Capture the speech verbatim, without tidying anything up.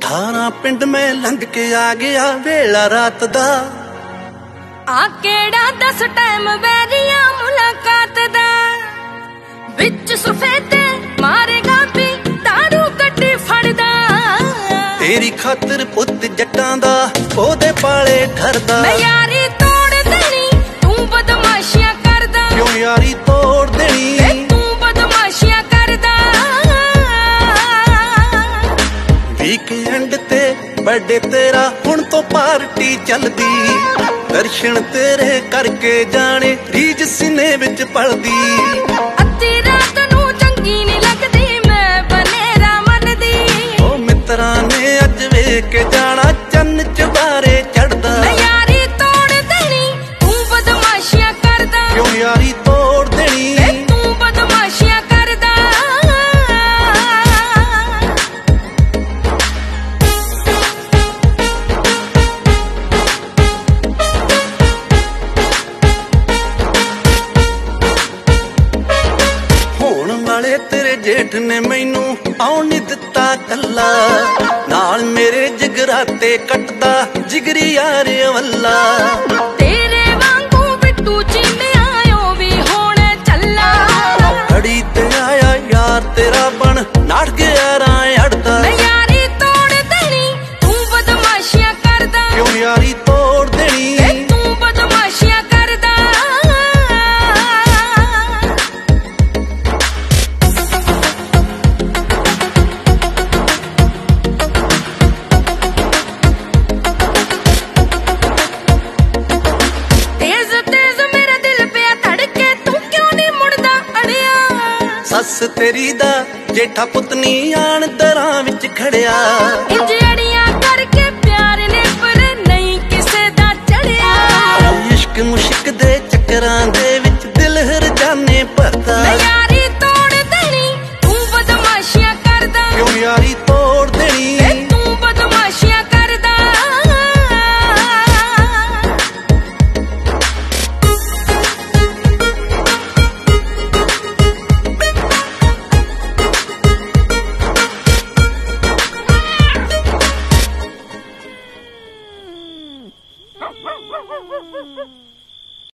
अठारह पिंड में लंघ के आ गया वेला रात दा। आ केड़ा दस टाइम वैरिया मुलाकात दा। बिच सफेदे मारेगा भी दारू कट्टी फड़दा। तेरी खातिर पुत जट्टां दा ओदे पाले ठरदा। मैं यारी तोड़ देनी तू बदमाशियां करदा। क्यों यारी तोड़ देनी तू बदमाशियां करदा। वीकेंड ते बर्थडे तेरा हुण तो पार्टी चलदी। दर्शन तेरे करके जाने रीज सीने विच पलदी। अद्धी रात नू चंगी नहीं लगदी मैं बनेरा मनदी। ओ मित्रां ने अज वेख के जाना चन्न चबारे चढ़दा। मैं यारी तोड़ देनी तू बदमाशियां करदा। क्यों यारी तोड़ देनी तू बदमाशियां करदा। तेरे जेठ ने मैनू आउण नहीं दिता कल्ला। नाल मेरे जिगराते कटदा जिगरी यार वल्ला। तेरे वांगू बिट्टू चीने आयो भी होने चला। घड़ी ते आया यार तेरा बन नाड़ गया राय अड़दा। मैं यारी तोड़ देनी तू बदमाशियां करदा। क्यों यारी तोड़ देनी तू बदमाशियां करदा। सस तेरी दा जेठा पुतनी आन दरां विच खड़िया।